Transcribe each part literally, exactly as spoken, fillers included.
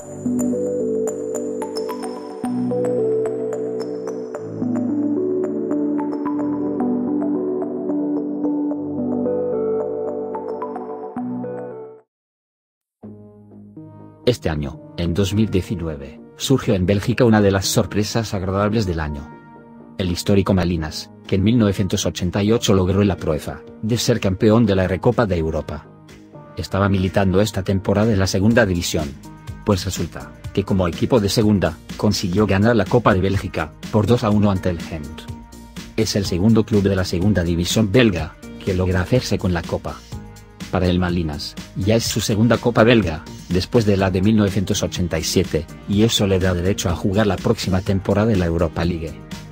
Este año, en dos mil diecinueve, surgió en Bélgica una de las sorpresas agradables del año. El histórico Malinas, que en mil novecientos ochenta y ocho logró la proeza de ser campeón de la Recopa de Europa. Estaba militando esta temporada en la segunda división. Pues resulta, que como equipo de segunda, consiguió ganar la Copa de Bélgica, por dos a uno ante el Gent. Es el segundo club de la segunda división belga, que logra hacerse con la Copa. Para el Malinas, ya es su segunda Copa belga, después de la de mil novecientos ochenta y siete, y eso le da derecho a jugar la próxima temporada en la Europa League.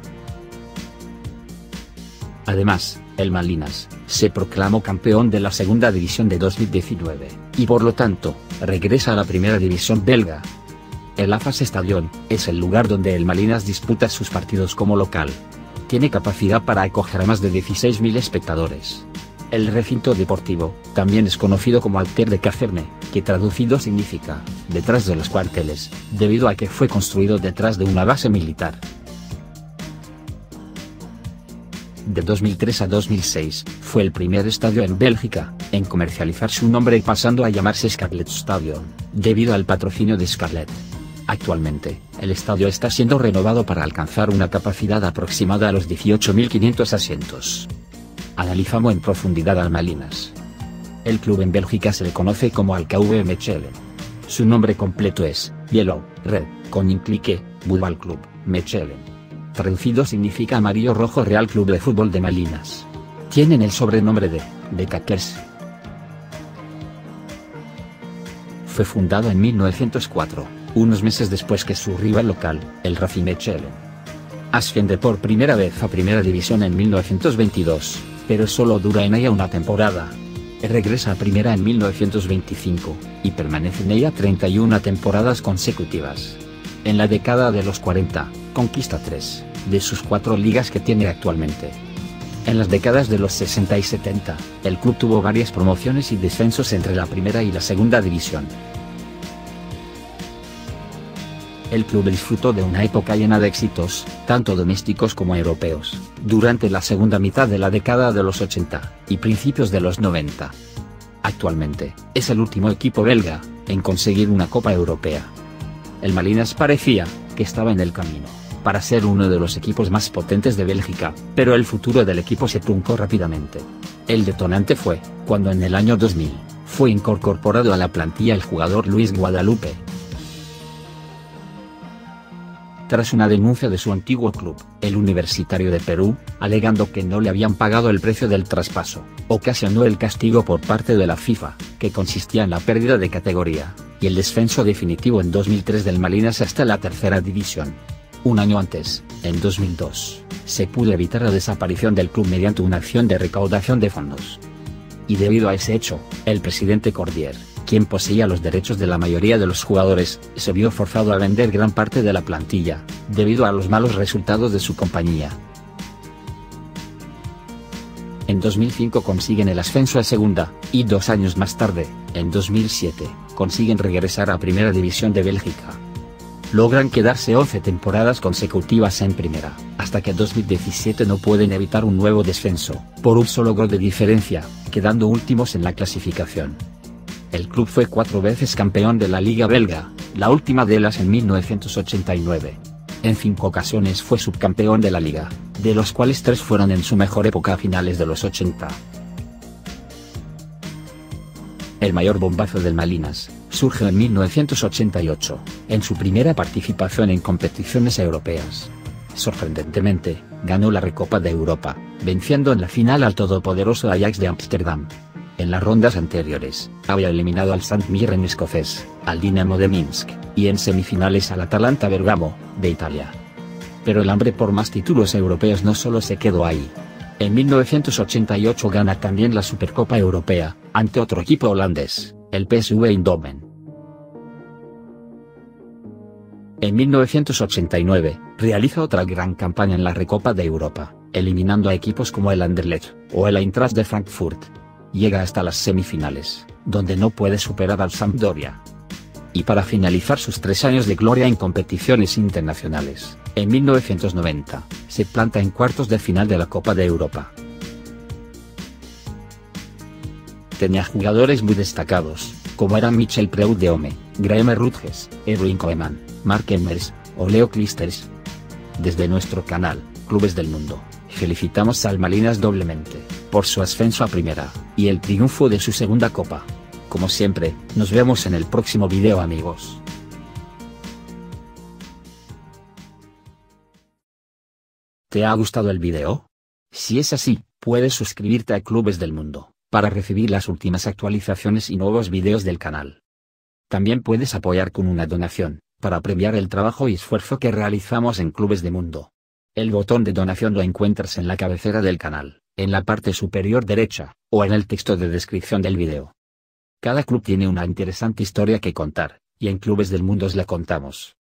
Además, el Malinas se proclamó campeón de la segunda división de dos mil diecinueve, y por lo tanto, regresa a la primera división belga. El AFAS Stadion es el lugar donde el Malinas disputa sus partidos como local. Tiene capacidad para acoger a más de dieciséis mil espectadores. El recinto deportivo también es conocido como Alter de Cazerne, que traducido significa detrás de los cuarteles, debido a que fue construido detrás de una base militar. De dos mil tres a dos mil seis, fue el primer estadio en Bélgica en comercializar su nombre, pasando a llamarse Scarlet Stadion, debido al patrocinio de Scarlet. Actualmente, el estadio está siendo renovado para alcanzar una capacidad aproximada a los dieciocho mil quinientos asientos. Analizamos en profundidad al Malinas. El club en Bélgica se le conoce como Al K V Mechelen. Su nombre completo es Yellow, Red, Koninklijke Voetbal Club, Mechelen. Traducido significa Amarillo Rojo Real Club de Fútbol de Malinas. Tienen el sobrenombre de de Kakers. Fue fundado en mil novecientos cuatro, unos meses después que su rival local, el Racing Mechelen. Asciende por primera vez a Primera División en mil novecientos veintidós, pero solo dura en ella una temporada. Regresa a Primera en mil novecientos veinticinco, y permanece en ella treinta y una temporadas consecutivas. En la década de los cuarenta, conquista tres de sus cuatro ligas que tiene actualmente. En las décadas de los sesenta y setenta, el club tuvo varias promociones y descensos entre la primera y la segunda división. El club disfrutó de una época llena de éxitos, tanto domésticos como europeos, durante la segunda mitad de la década de los ochenta, y principios de los noventa. Actualmente, es el último equipo belga en conseguir una Copa Europea. El Malinas parecía que estaba en el camino para ser uno de los equipos más potentes de Bélgica, pero el futuro del equipo se truncó rápidamente. El detonante fue cuando en el año dos mil fue incorporado a la plantilla el jugador Luis Guadalupe. Tras una denuncia de su antiguo club, el Universitario de Perú, alegando que no le habían pagado el precio del traspaso, ocasionó el castigo por parte de la FIFA, que consistía en la pérdida de categoría y el descenso definitivo en dos mil tres del Malinas hasta la tercera división. Un año antes, en dos mil dos, se pudo evitar la desaparición del club mediante una acción de recaudación de fondos. Y debido a ese hecho, el presidente Cordier, quien poseía los derechos de la mayoría de los jugadores, se vio forzado a vender gran parte de la plantilla, debido a los malos resultados de su compañía. En dos mil cinco consiguen el ascenso a segunda, y dos años más tarde, en dos mil siete, consiguen regresar a Primera División de Bélgica. Logran quedarse once temporadas consecutivas en primera, hasta que en dos mil diecisiete no pueden evitar un nuevo descenso, por un solo gol de diferencia, quedando últimos en la clasificación. El club fue cuatro veces campeón de la Liga belga, la última de ellas en mil novecientos ochenta y nueve. En cinco ocasiones fue subcampeón de la liga, de los cuales tres fueron en su mejor época a finales de los ochenta. El mayor bombazo del Malinas surge en mil novecientos ochenta y ocho, en su primera participación en competiciones europeas. Sorprendentemente, ganó la Recopa de Europa, venciendo en la final al todopoderoso Ajax de Ámsterdam. En las rondas anteriores, había eliminado al Sant Mirren escocés, al Dinamo de Minsk, y en semifinales al Atalanta Bergamo, de Italia. Pero el hambre por más títulos europeos no solo se quedó ahí. En mil novecientos ochenta y ocho gana también la Supercopa Europea, ante otro equipo holandés, el P S V Eindhoven. En mil novecientos ochenta y nueve, realiza otra gran campaña en la Recopa de Europa, eliminando a equipos como el Anderlecht, o el Eintracht de Frankfurt. Llega hasta las semifinales, donde no puede superar al Sampdoria. Y para finalizar sus tres años de gloria en competiciones internacionales, en mil novecientos noventa, se planta en cuartos de final de la Copa de Europa. Tenía jugadores muy destacados, como eran Michel Prud'homme, Graeme Rudges, Erwin Koeman, Mark Emmers, o Leo Clijsters. Desde nuestro canal, Clubes del Mundo, felicitamos al Malinas doblemente, por su ascenso a primera, y el triunfo de su segunda copa. Como siempre, nos vemos en el próximo video, amigos. ¿Te ha gustado el video? Si es así, puedes suscribirte a Clubes del Mundo, para recibir las últimas actualizaciones y nuevos videos del canal. También puedes apoyar con una donación, para premiar el trabajo y esfuerzo que realizamos en Clubes del Mundo. El botón de donación lo encuentras en la cabecera del canal, en la parte superior derecha, o en el texto de descripción del video. Cada club tiene una interesante historia que contar, y en Clubes del Mundo os la contamos.